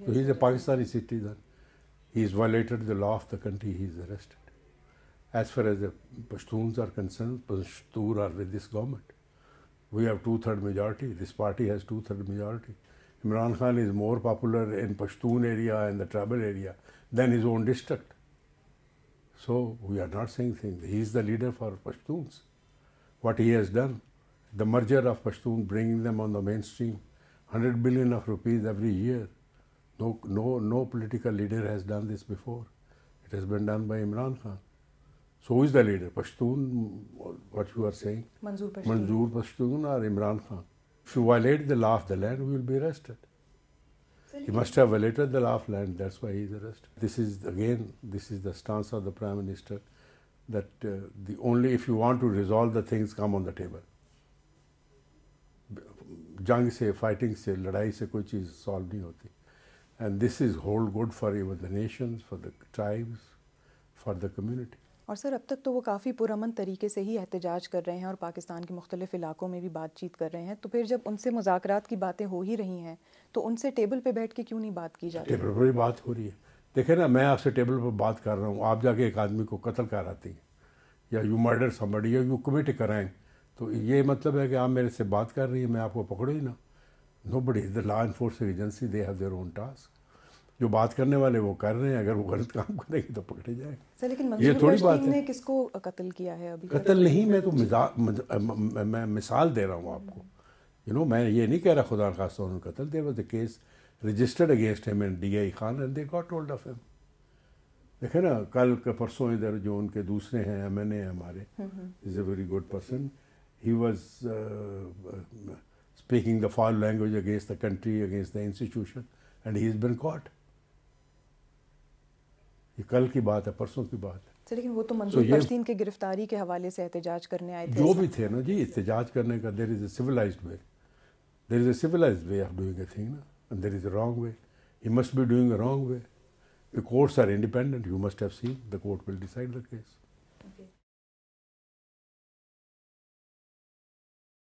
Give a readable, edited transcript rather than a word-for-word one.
So he is a Pakistani citizen. He has violated the law of the country. He is arrested. As far as the Pashtuns are concerned, Pashtun are with this government. We have 2/3 majority. This party has 2/3 majority. Imran Khan is more popular in Pashtun area and the tribal area than his own district. So we are not saying things. He is the leader for Pashtuns. What he has done, the merger of Pashtun, bringing them on the mainstream, 100 billion of rupees every year. No political leader has done this before. It has been done by Imran Khan. So who is the leader? Pashtun, what you are saying? Manzoor Pashtun or Imran Khan? If you violate the law of the land, we will be arrested. He must have violated the law of land, that's why he is arrested. This is the stance of the Prime Minister, that if you want to resolve the things, come on the table. جنگ سے, fighting سے, لڑائی سے کوئی چیز سالو نہیں ہوتی. And this is hold good for even the nations, for the tribes, for the community. اور سر اب تک تو وہ کافی پرامن طریقے سے ہی احتجاج کر رہے ہیں اور پاکستان کے مختلف علاقوں میں بھی بات چیت کر رہے ہیں, تو پھر جب ان سے مذاکرات کی باتیں ہو ہی رہی ہیں تو ان سے ٹیبل پہ بیٹھ کے کیوں نہیں بات کی جاتی؟ ٹیبل پر ہی بات ہو رہی ہے. دیکھیں نا, میں آپ سے ٹیبل پر بات کر رہا ہوں, آپ جا کے ایک آدمی کو قتل کراتی ہیں, یا یو مرڈر سمبڈی, یا یو کمٹ کرائم, تو یہ مطلب ہے کہ آپ میرے سے بات کر رہی ہیں, میں آپ کو پکڑوں ہی نا. Nobody, the law enforcement agency, they have their own task. جو بات کرنے والے وہ کر رہے ہیں, اگر وہ غلط کام کریں گے تو پکڑے جائیں گے. لیکن منظور پشتین نے کس کو قتل کیا ہے ابھی؟ قتل نہیں, میں تو میں مثال دے رہا ہوں آپ کو. میں یہ نہیں کہہ رہا خدا نخواستہ انہوں نے قتل. there was a case registered against him in DI Khan and they got hold of him. دیکھیں نا, کل پرسوں ادھر جو ان کے دوسرے ہیں MNA ہمارے, is a very good person. He was speaking the foul language against the country, against the institution, and he has been caught. یہ کل کی بات ہے, پرسوں کی بات ہے. لیکن وہ تو منظور پشتین کے گرفتاری کے حوالے سے احتجاج کرنے آئے تھے. جو بھی تھے نا جی, احتجاج کرنے کا, there is a civilized way. There is a civilized way of doing a thing, and there is a wrong way. He must be doing a wrong way. The courts are independent. You must have seen. The court will decide the case.